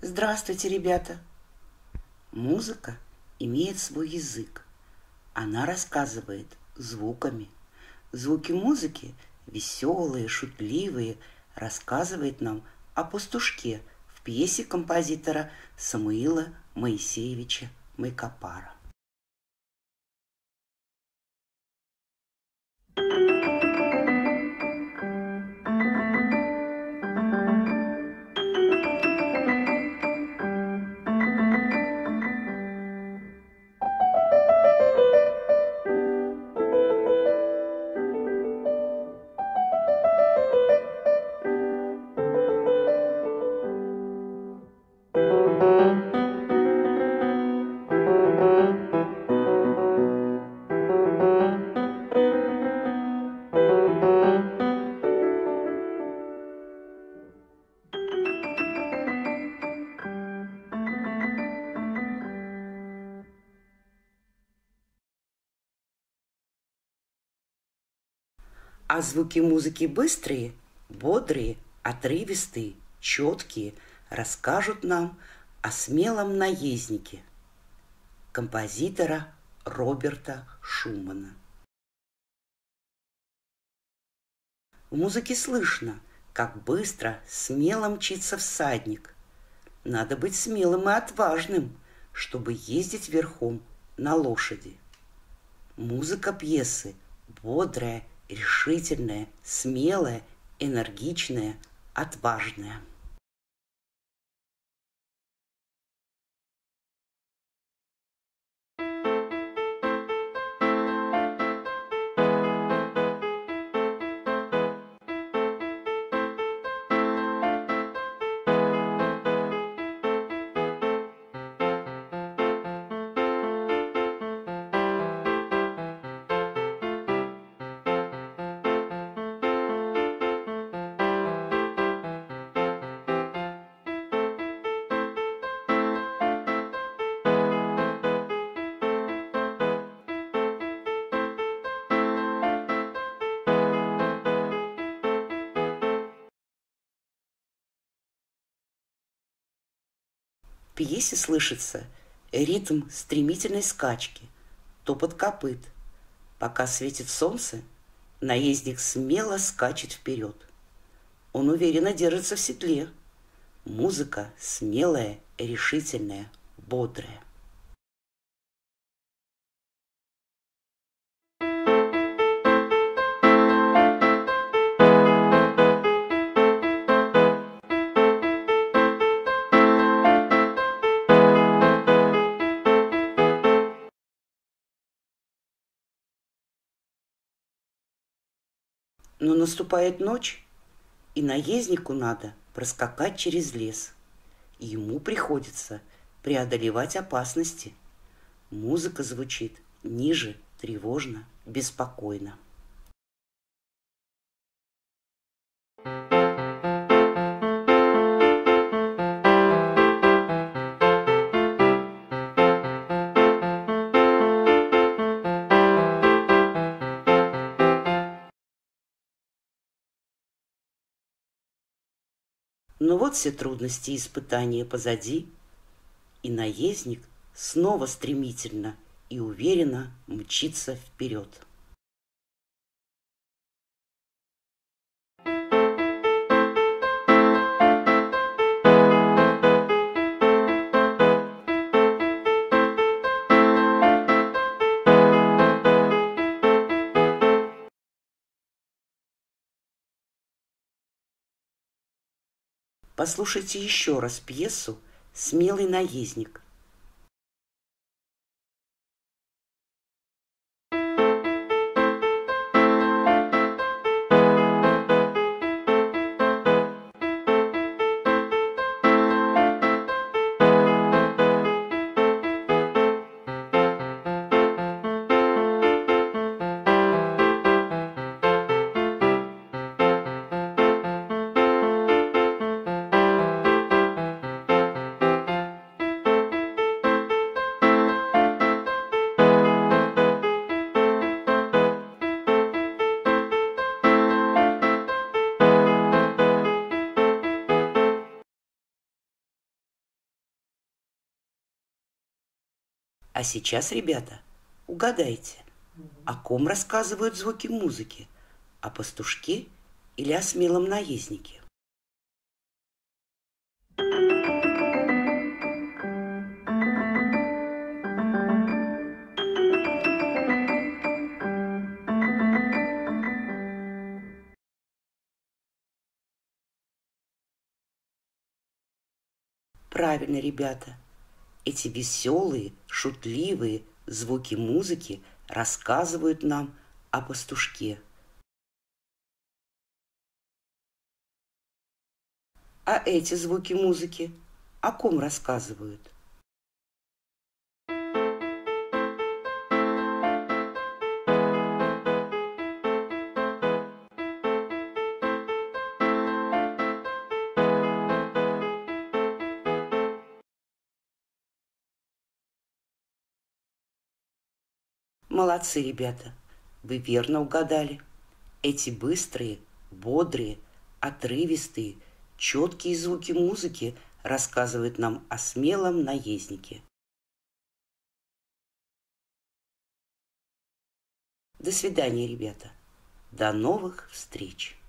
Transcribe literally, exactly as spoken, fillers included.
Здравствуйте, ребята! Музыка имеет свой язык. Она рассказывает звуками. Звуки музыки, веселые, шутливые, рассказывает нам о пастушке в пьесе композитора Самуила Моисеевича Майкопара. А звуки музыки быстрые, бодрые, отрывистые, четкие расскажут нам о смелом наезднике композитора Роберта Шумана. В музыке слышно, как быстро, смело мчится всадник. Надо быть смелым и отважным, чтобы ездить верхом на лошади. Музыка пьесы бодрая, решительная, смелая, энергичная, отважная. В пьесе слышится ритм стремительной скачки, топот копыт. Пока светит солнце, наездник смело скачет вперед. Он уверенно держится в седле. Музыка смелая, решительная, бодрая. Но наступает ночь, и наезднику надо проскакать через лес. И ему приходится преодолевать опасности. Музыка звучит ниже, тревожно, беспокойно. Но вот все трудности и испытания позади, и наездник снова стремительно и уверенно мчится вперед. Послушайте еще раз пьесу «Смелый наездник». А сейчас, ребята, угадайте, о ком рассказывают звуки музыки? О пастушке или о смелом наезднике? Правильно, ребята. Эти веселые, шутливые звуки музыки рассказывают нам о пастушке. А эти звуки музыки о ком рассказывают? Молодцы, ребята, вы верно угадали. Эти быстрые, бодрые, отрывистые, четкие звуки музыки рассказывают нам о смелом наезднике. До свидания, ребята. До новых встреч!